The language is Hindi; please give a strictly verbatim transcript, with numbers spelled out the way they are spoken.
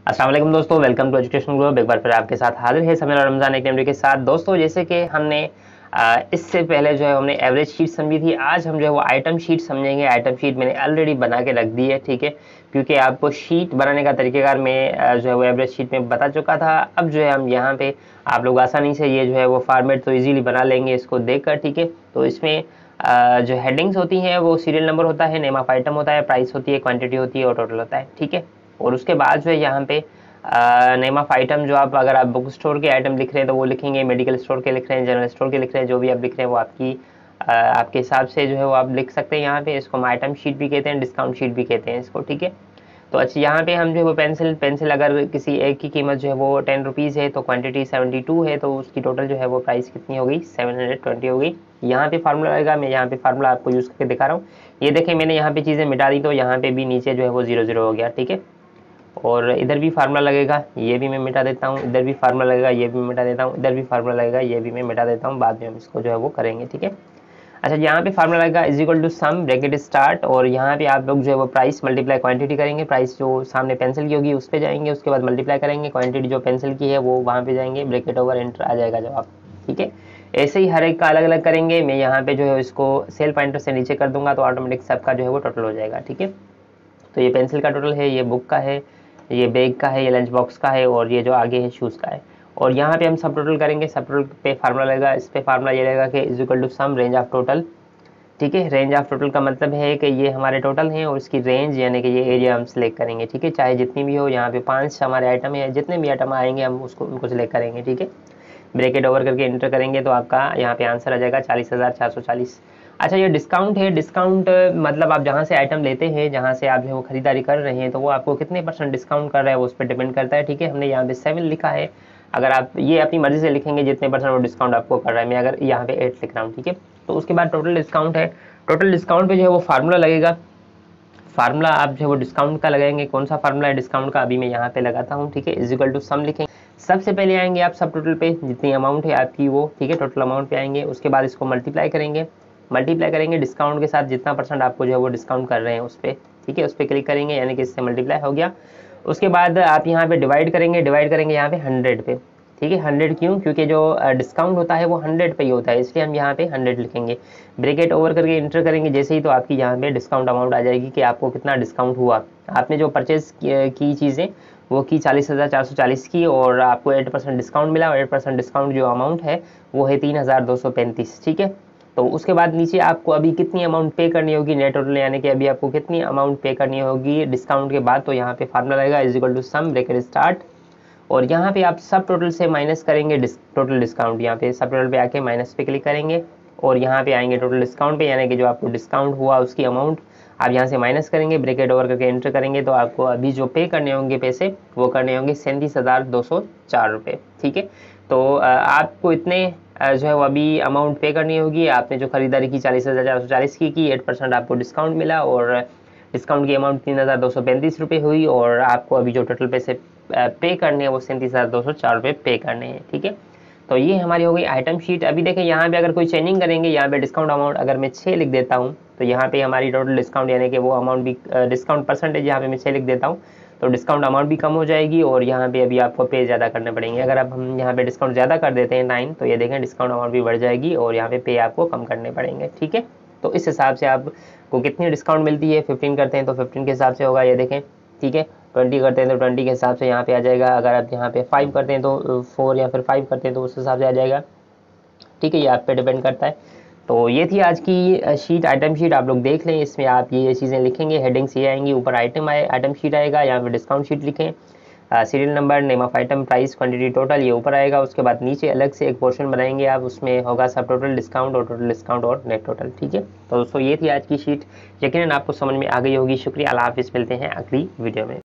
अस्सलाम वालेकुम दोस्तों, वेलकम टू एजुकेशन ग्रुप। एक बार फिर आपके साथ हाजिर है समय और रमजान एक वीडियो के साथ। दोस्तों जैसे कि हमने आ, इससे पहले जो है हमने एवरेज शीट समझी थी, आज हम जो है वो आइटम शीट समझेंगे। आइटम शीट मैंने ऑलरेडी बना के रख दी है, ठीक है, क्योंकि आपको शीट बनाने का तरीकेकार मैं जो है वो एवरेज शीट में बता चुका था। अब जो है हम यहाँ पे आप लोग आसानी से ये जो है वो फॉर्मेट तो ईजिली बना लेंगे इसको देखकर, ठीक है। तो इसमें आ, जो हेडिंग्स होती हैं वो सीरियल नंबर होता है, नेम ऑफ आइटम होता है, प्राइस होती है, क्वांटिटी होती है और टोटल होता है, ठीक है। और उसके बाद जो है यहाँ पे नेम ऑफ आइटम, जो आप अगर आप बुक स्टोर के आइटम लिख रहे हैं तो वो लिखेंगे, मेडिकल स्टोर के लिख रहे हैं, जनरल स्टोर के लिख रहे हैं, जो भी आप लिख रहे हैं वो आपकी आ, आपके हिसाब से जो है वो आप लिख सकते हैं। यहाँ पे इसको हम आइटम शीट भी कहते हैं, डिस्काउंट शीट भी कहते हैं इसको, ठीक है। तो अच्छा, यहाँ पे हम जो है वो पेंसिल पेंसिल अगर किसी एक की कीमत जो है वो टेन रुपीज़ है तो क्वांटिटी सेवेंटी टू है, तो उसकी टोटल जो है वो प्राइस कितनी हो गई, सेवन हंड्रेड ट्वेंटी हो गई। यहाँ पे फार्मूला आएगा, मैं यहाँ पे फार्मूला आपको यूज़ करके दिखा रहा हूँ। ये देखें, मैंने यहाँ पे चीज़ें मिटा दी तो यहाँ पे भी नीचे जो है वो जीरो जीरो हो गया, ठीक है। और इधर भी फार्मूला लगेगा, ये भी मैं मिटा देता हूँ, इधर भी फार्मूला लगेगा, ये भी मिटा देता हूँ, इधर भी फार्मूला लगेगा, ये भी मैं मिटा देता हूँ, बाद में हम इसको जो है वो करेंगे, ठीक है। अच्छा, यहाँ पे फार्मूला लगेगा is equal to sum bracket start, और यहाँ पे आप लोग जो है वो प्राइस मल्टीप्लाई क्वांटिटी करेंगे। प्राइस जो सामने पेंसिल की होगी उस पर जाएंगे, उसके बाद मल्टीप्लाई करेंगे, क्वांटिटी जो पेंसिल की है वो वहाँ पे जाएंगे, ब्रैकेट ओवर एंटर आ जाएगा जवाब, ठीक है। ऐसे ही हर एक का अलग अलग करेंगे। मैं यहाँ पे जो है इसको सेल पॉइंटर से नीचे कर दूंगा तो ऑटोमेटिक सबका जो है वो टोटल हो जाएगा, ठीक है। तो ये पेंसिल का टोटल है, ये बुक का है, ये बैग का है, ये लंच बॉक्स का है, और ये जो आगे है शूज़ का है। और यहाँ पे हम सब टोटल करेंगे। सब टोटल पे फार्मूला लगेगा, इस पे फार्मूला ये लगेगा कि is equal to sum range of total, ठीक है। रेंज ऑफ टोटल का मतलब है कि ये हमारे टोटल हैं और इसकी रेंज यानी कि ये एरिया हम सिलेक्ट करेंगे, ठीक है, चाहे जितनी भी हो। यहाँ पे पांच हमारे आइटम है, जितने भी आइटम आएंगे हम उसको उनको सिलेक्ट करेंगे, ठीक है। ब्रैकेट ओवर करके एंटर करेंगे तो आपका यहाँ पे आंसर आ जाएगा चालीस हज़ार चार सौ चालीस। अच्छा, ये डिस्काउंट है। डिस्काउंट मतलब आप जहाँ से आइटम लेते हैं, जहाँ से आप जो है वो खरीदारी कर रहे हैं, तो वो आपको कितने परसेंट डिस्काउंट कर रहा है वो उस पर डिपेंड करता है, ठीक है। हमने यहाँ पे सेवन लिखा है, अगर आप ये अपनी मर्जी से लिखेंगे जितने परसेंट वो डिस्काउंट आपको कर रहा है। मैं अगर यहाँ पे एट लिख रहा हूँ, ठीक है। तो उसके बाद टोटल डिस्काउंट है। टोटल डिस्काउंट पे जो है वो फार्मूला लगेगा। फार्मूला आप जो है वो डिस्काउंट का लगाएंगे। कौन सा फार्मूला है डिस्काउंट का, अभी मैं यहाँ पे लगाता हूँ, ठीक है। इज इक्वल टू सम लिखेंगे। सबसे पहले आएंगे आप सब टोटल पे, जितनी अमाउंट है आपकी वो, ठीक है, टोटल अमाउंट पे आएंगे। उसके बाद इसको मल्टीप्लाई करेंगे, मल्टीप्लाई करेंगे डिस्काउंट के साथ, जितना परसेंट आपको जो है वो डिस्काउंट कर रहे हैं उस पर, ठीक है, उस पर क्लिक करेंगे, यानी कि इससे मल्टीप्लाई हो गया। उसके बाद आप यहाँ पे डिवाइड करेंगे, डिवाइड करेंगे यहाँ पे हंड्रेड पे, ठीक है। हंड्रेड क्यों? क्योंकि जो डिस्काउंट होता है वो हंड्रेड पे ही होता है, इसलिए हम यहाँ पे हंड्रेड लिखेंगे। ब्रैकेट ओवर करके इंटर करेंगे जैसे ही, तो आपकी यहाँ पे डिस्काउंट अमाउंट आ जाएगी कि आपको कितना डिस्काउंट हुआ। आपने जो परचेज की चीज़ें वो की चालीस हज़ार चार सौ चालीस की, और आपको एट परसेंट डिस्काउंट मिला, और एट परसेंट डिस्काउंट जो अमाउंट है वो है तीन हज़ार दो सौ पैंतीस, ठीक है। तो उसके बाद नीचे आपको अभी कितनी अमाउंट पे करनी होगी, नेट टोटल, यानी कि अभी आपको कितनी अमाउंट पे करनी होगी डिस्काउंट के बाद। तो यहाँ पे फार्मूला रहेगा is equal to sum bracket start, और यहाँ पे आप सब टोटल से माइनस करेंगे डिस, टोटल डिस्काउंट। यहाँ पे सब टोटल पे आके माइनस पे क्लिक करेंगे, और यहाँ पे आएंगे टोटल डिस्काउंट पे, यानी कि जो आपको डिस्काउंट हुआ उसकी अमाउंट आप यहाँ से माइनस करेंगे, ब्रैकेट ओवर करके एंटर करेंगे। तो आपको अभी जो पे करने होंगे पैसे वो करने होंगे सैंतीस हज़ार दो सौ चार रुपये, ठीक है। तो आपको इतने जो है वो अभी अमाउंट पे करनी होगी। आपने जो खरीदारी की चालीस हज़ार चार सौ चालीस की की एट परसेंट आपको डिस्काउंट मिला, और डिस्काउंट की अमाउंट तीन हज़ार दो सौ पैंतीस रुपये हुई, और आपको अभी जो टोटल पैसे पे करने हैं वो सैंतीस हज़ार दो सौ चार रुपये पे करने हैं, ठीक है। तो ये हमारी हो गई आइटम शीट। अभी देखें यहाँ पे अगर कोई चेंजिंग करेंगे, यहाँ पे डिस्काउंट अमाउंट अगर मैं छः लिख देता हूँ तो यहाँ पे हमारी टोटल डिस्काउंट यानी कि वो अमाउंट भी, डिस्काउंट परसेंटेज यहाँ पे मैं छः लिख देता हूँ तो डिस्काउंट अमाउंट भी कम हो जाएगी, और यहाँ पे अभी आपको पे ज़्यादा करने पड़ेंगे। अगर अब हम यहाँ पे डिस्काउंट ज़्यादा कर देते हैं नाइन, तो ये देखें डिस्काउंट अमाउंट भी बढ़ जाएगी, और यहाँ पे पे आपको कम करने पड़ेंगे, ठीक है। तो इस हिसाब से आपको कितनी डिस्काउंट मिलती है, फिफ्टीन करते हैं तो फिफ्टीन के हिसाब से होगा, ये देखें, ठीक है। ट्वेंटी करते हैं तो ट्वेंटी के हिसाब से यहाँ पे आ जाएगा। अगर आप यहाँ पे फाइव करते हैं तो फोर, या फिर फाइव करते हैं तो उस हिसाब से आ जाएगा, ठीक है। ये आप पे डिपेंड करता है। तो ये थी आज की शीट, आइटम शीट, आप लोग देख लें। इसमें आप ये चीज़ें लिखेंगे, हेडिंग्स ये आएंगी, ऊपर आइटम आए आइटम शीट आएगा, यहाँ पे डिस्काउंट शीट लिखें, serial number, name of item, price, quantity, total, ये ऊपर आएगा। उसके बाद नीचे अलग से एक पोर्शन बनाएंगे आप, उसमें होगा सब टोटल डिस्काउंट, और टोटल डिस्काउंट और नेट टोटल, ठीक है। तो दोस्तों ये थी आज की शीट, यकीनन आपको समझ में आ गई होगी। शुक्रिया, अल्लाह हाफिज़, मिलते हैं अगली वीडियो में।